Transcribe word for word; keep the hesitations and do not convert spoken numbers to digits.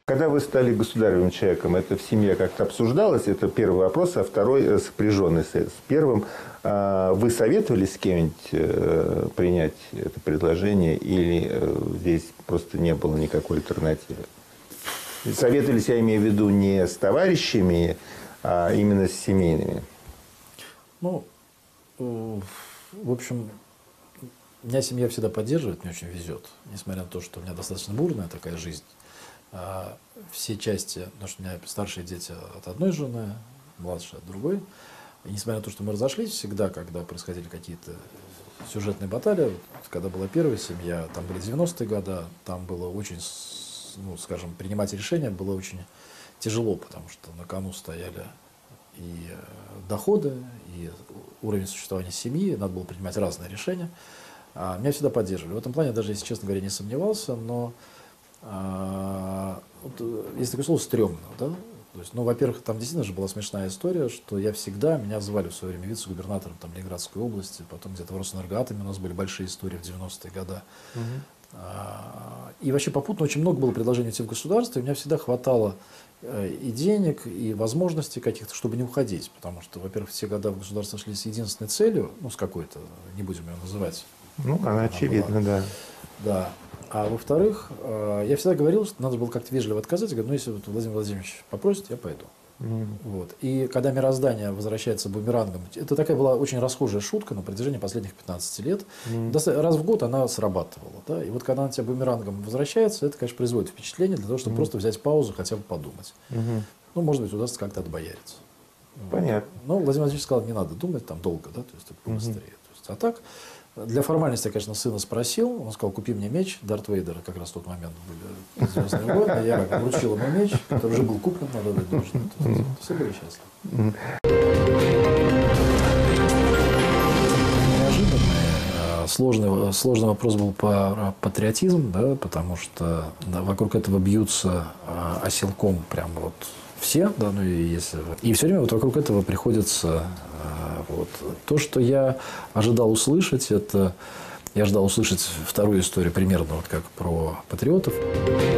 Когда вы стали государевым человеком, это в семье как-то обсуждалось? Это первый вопрос, а второй сопряженный с первым. Вы советовались с кем-нибудь принять это предложение или здесь просто не было никакой альтернативы? Советовались, я имею в виду, не с товарищами, а именно с семейными. Ну, в общем, меня семья всегда поддерживает, мне очень везет. Несмотря на то, что у меня достаточно бурная такая жизнь. Все части, потому что у меня старшие дети от одной жены, младшие от другой. И несмотря на то, что мы разошлись, всегда, когда происходили какие-то сюжетные баталии, когда была первая семья, там были девяностые годы, там было очень, ну, скажем, принимать решения было очень тяжело, потому что на кону стояли и доходы, и уровень существования семьи, надо было принимать разные решения. А меня всегда поддерживали. В этом плане, даже если, честно говоря, не сомневался, но а, вот, есть такое слово «стрёмно», да? То есть, ну, во-первых, там действительно же была смешная история, что я всегда, меня звали в свое время вице-губернатором там, Ленинградской области, потом где-то в Росэнергоатоме у нас были большие истории в девяностые годы. Угу. А, и вообще попутно очень много было предложений идти в государство, и у меня всегда хватало и денег, и возможностей каких-то, чтобы не уходить. Потому что, во-первых, все года в государство шли с единственной целью, ну, с какой-то, не будем ее называть. Ну, она очевидна, да. Да. А во-вторых, я всегда говорил, что надо было как-то вежливо отказать. Я говорю, ну, если вот Владимир Владимирович попросит, я пойду. Mm. Вот. И когда мироздание возвращается бумерангом, это такая была очень расхожая шутка на протяжении последних пятнадцати лет. Mm. Раз в год она срабатывала. Да? И вот когда она тебя бумерангом возвращается, это, конечно, производит впечатление для того, чтобы mm. просто взять паузу, хотя бы подумать. Mm-hmm. Ну, может быть, удастся как-то отбояриться. Понятно. Вот. Но Владимир Владимирович сказал, не надо думать там долго, да, то есть побыстрее. Mm-hmm. То есть, а так... Для формальности я, конечно, сына спросил. Он сказал, купи мне меч. Дарт Вейдера как раз в тот момент были «Звездные войны». Я вручил ему меч, который уже был куплен, надо дать должное. Все были счастливы. Неожиданный, сложный, сложный вопрос был по патриотизму, да, потому что да, вокруг этого бьются оселком прямо вот все, да, ну и если... И все время вот вокруг этого приходится... Вот. То, что я ожидал услышать, это... Я ожидал услышать вторую историю примерно вот как про патриотов.